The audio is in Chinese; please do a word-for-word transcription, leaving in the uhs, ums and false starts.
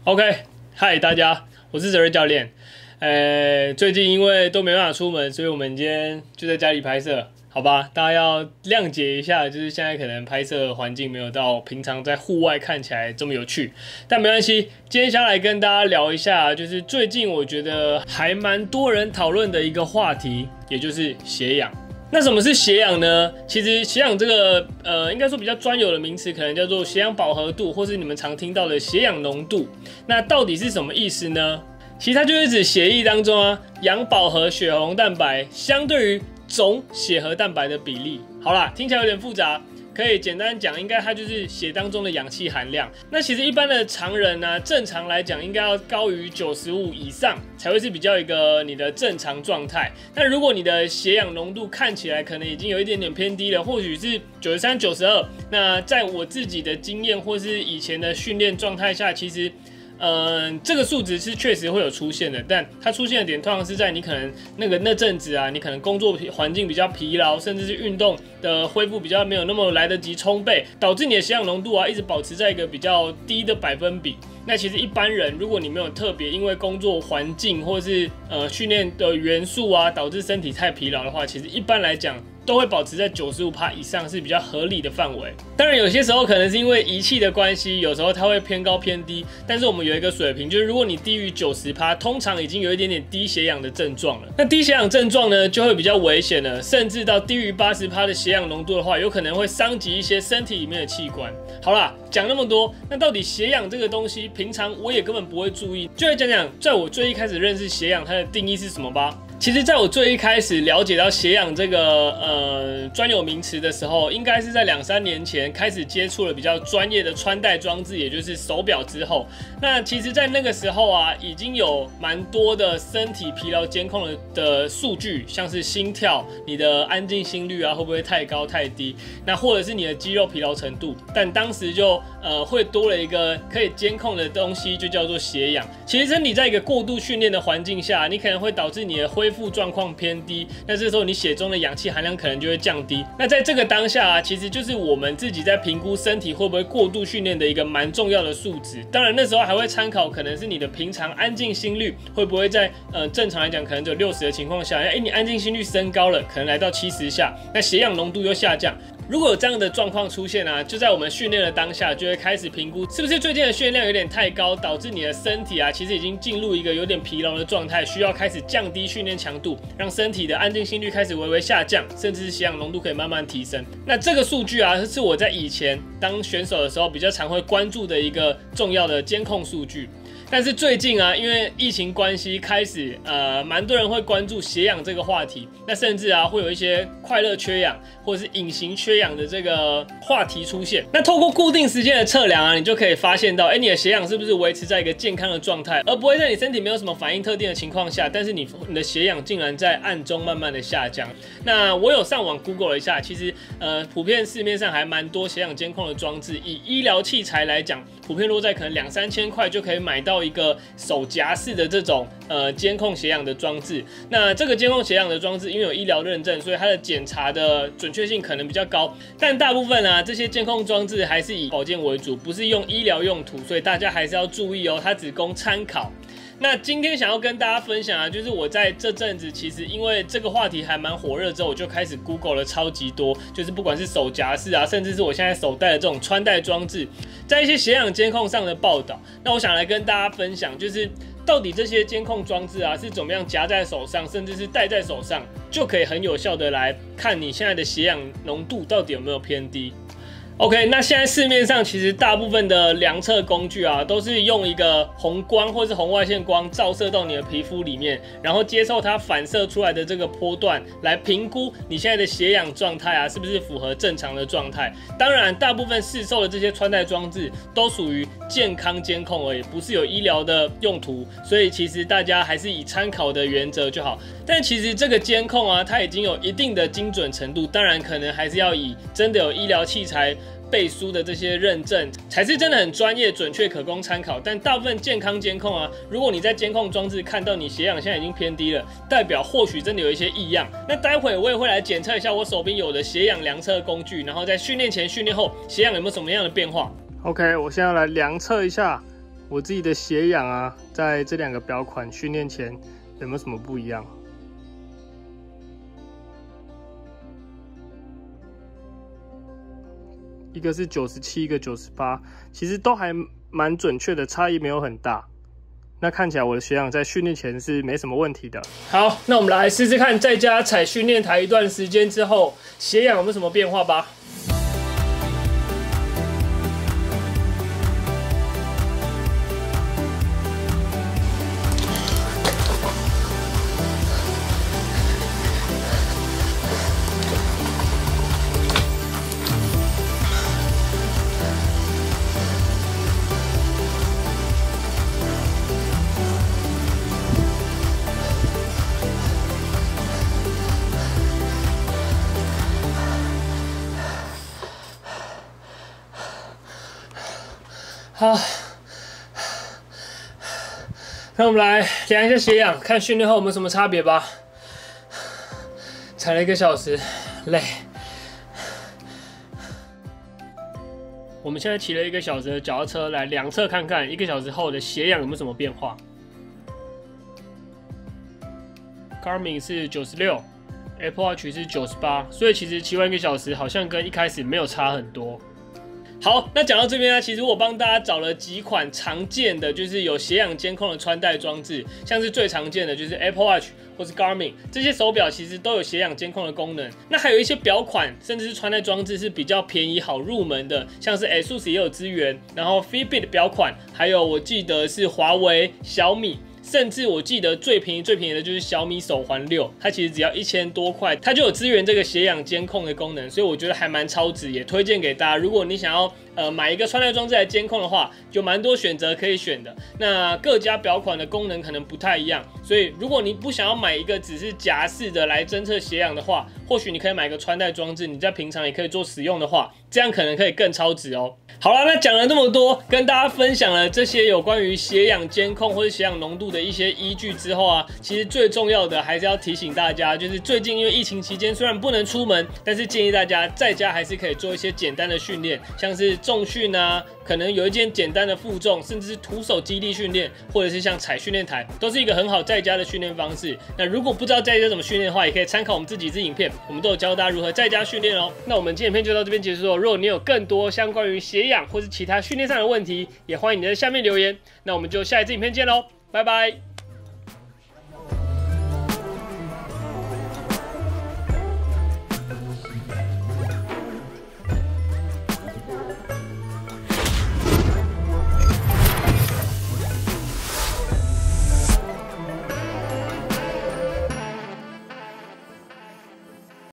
OK， 嗨大家，我是泽瑞教练。呃，最近因为都没办法出门，所以我们今天就在家里拍摄，好吧？大家要谅解一下，就是现在可能拍摄环境没有到平常在户外看起来这么有趣，但没关系。今天想来跟大家聊一下，就是最近我觉得还蛮多人讨论的一个话题，也就是血氧。那什么是血氧呢？其实血氧这个呃，应该说比较专有的名词，可能叫做血氧饱和度，或是你们常听到的血氧浓度。那到底是什么意思呢？其实它就是指血液当中啊，氧饱和血红蛋白相对于总血核蛋白的比例。好啦，听起来有点复杂。可以简单讲，应该它就是血当中的氧气含量。那其实一般的常人呢、啊，正常来讲应该要高于九十五以上，才会是比较一个你的正常状态。那如果你的血氧浓度看起来可能已经有一点点偏低了，或许是九十三、九十二，那在我自己的经验或是以前的训练状态下，其实。嗯、呃，这个数值是确实会有出现的，但它出现的点通常是在你可能那个那阵子啊，你可能工作环境比较疲劳，甚至是运动的恢复比较没有那么来得及充沛，导致你的血氧浓度啊一直保持在一个比较低的百分比。那其实一般人，如果你没有特别因为工作环境或是呃训练的元素啊，导致身体太疲劳的话，其实一般来讲。都会保持在 百分之九十五 以上是比较合理的范围。当然，有些时候可能是因为仪器的关系，有时候它会偏高偏低。但是我们有一个水平，就是如果你低于 百分之九十， 通常已经有一点点低血氧的症状了。那低血氧症状呢，就会比较危险了，甚至到低于 百分之八十 的血氧浓度的话，有可能会伤及一些身体里面的器官。好啦，讲那么多，那到底血氧这个东西，平常我也根本不会注意，就来讲讲，在我最一开始认识血氧它的定义是什么吧。其实，在我最一开始了解到血氧这个呃专有名词的时候，应该是在两三年前开始接触了比较专业的穿戴装置，也就是手表之后。那其实，在那个时候啊，已经有蛮多的身体疲劳监控的的数据，像是心跳、你的安静心率啊，会不会太高太低？那或者是你的肌肉疲劳程度。但当时就呃会多了一个可以监控的东西，就叫做血氧。其实身体在一个过度训练的环境下，你可能会导致你的恢复状况偏低，那这时候你血中的氧气含量可能就会降低。那在这个当下啊，其实就是我们自己在评估身体会不会过度训练的一个蛮重要的数值。当然那时候还会参考可能是你的平常安静心率会不会在呃正常来讲可能只有六十的情况下，哎你安静心率升高了，可能来到七十下，那血氧浓度又下降。如果有这样的状况出现啊，就在我们训练的当下，就会开始评估是不是最近的训练量有点太高，导致你的身体啊，其实已经进入一个有点疲劳的状态，需要开始降低训练强度，让身体的安静心率开始微微下降，甚至是血氧浓度可以慢慢提升。那这个数据啊，是我在以前当选手的时候比较常会关注的一个重要的监控数据。但是最近啊，因为疫情关系，开始呃，蛮多人会关注血氧这个话题。那甚至啊，会有一些快乐缺氧或者是隐形缺氧的这个话题出现。那透过固定时间的测量啊，你就可以发现到，哎，你的血氧是不是维持在一个健康的状态，而不会在你身体没有什么反应特定的情况下，但是你你的血氧竟然在暗中慢慢的下降。那我有上网 Google 了一下，其实呃，普遍市面上还蛮多血氧监控的装置，以医疗器材来讲，普遍落在可能两三千块就可以买到一个手夹式的这种呃监控血氧的装置。那这个监控血氧的装置，因为有医疗认证，所以它的检查的准确性可能比较高。但大部分啊，这些监控装置还是以保健为主，不是用医疗用途，所以大家还是要注意哦，它只供参考。那今天想要跟大家分享啊，就是我在这阵子其实因为这个话题还蛮火热之后，我就开始 Google 了超级多，就是不管是手夹式啊，甚至是我现在手戴的这种穿戴装置，在一些血氧监控上的报道。那我想来跟大家分享，就是到底这些监控装置啊是怎么样夹在手上，甚至是戴在手上，就可以很有效的来看你现在的血氧浓度到底有没有偏低。OK， 那现在市面上其实大部分的量测工具啊，都是用一个红光或是红外线光照射到你的皮肤里面，然后接受它反射出来的这个波段来评估你现在的血氧状态啊，是不是符合正常的状态。当然，大部分市售的这些穿戴装置都属于健康监控而已，不是有医疗的用途，所以其实大家还是以参考的原则就好。但其实这个监控啊，它已经有一定的精准程度，当然可能还是要以真的有医疗器材背书的这些认证，才是真的很专业、准确、可供参考。但大部分健康监控啊，如果你在监控装置看到你血氧现在已经偏低了，代表或许真的有一些异样。那待会我也会来检测一下我手边有的血氧量测工具，然后在训练前、训练后血氧有没有什么样的变化。OK， 我现在来量测一下我自己的血氧啊，在这两个表款训练前有没有什么不一样？一个是九十七，一个九十八，其实都还蛮准确的，差异没有很大。那看起来我的血氧在训练前是没什么问题的。好，那我们来试试看，在家踩训练台一段时间之后，血氧有没有什么变化吧？好，那我们来量一下血氧，看训练后有没有什么差别吧。踩了一个小时，累。我们现在骑了一个小时的脚踏车来量测看看，一个小时后的血氧有没有什么变化。Garmin 是九十六 ，Apple Watch 是九十八，所以其实骑完一个小时好像跟一开始没有差很多。好，那讲到这边呢，其实我帮大家找了几款常见的，就是有血氧监控的穿戴装置，像是最常见的就是 Apple Watch 或是 Garmin 这些手表，其实都有血氧监控的功能。那还有一些表款，甚至是穿戴装置是比较便宜好入门的，像是 A S U S 也有资源，然后 Fitbit 表款，还有我记得是华为、小米。甚至我记得最便宜最便宜的就是小米手环六，它其实只要一千多块，它就有支援这个血氧监控的功能，所以我觉得还蛮超值，也推荐给大家。如果你想要呃买一个穿戴装置来监控的话，有蛮多选择可以选的。那各家表款的功能可能不太一样，所以如果你不想要买一个只是夹式的来侦测血氧的话，或许你可以买个穿戴装置，你在平常也可以做使用的话，这样可能可以更超值哦。好了，那讲了这么多，跟大家分享了这些有关于血氧监控或者血氧浓度的一些依据之后啊，其实最重要的还是要提醒大家，就是最近因为疫情期间虽然不能出门，但是建议大家在家还是可以做一些简单的训练，像是重训啊，可能有一件简单的负重，甚至是徒手肌力训练，或者是像踩训练台，都是一个很好在家的训练方式。那如果不知道在家怎么训练的话，也可以参考我们自己支影片，我们都有教大家如何在家训练哦。那我们今天影片就到这边结束了。如果你有更多相关于血氧或是其他训练上的问题，也欢迎你在下面留言。那我们就下一支影片见喽，拜拜。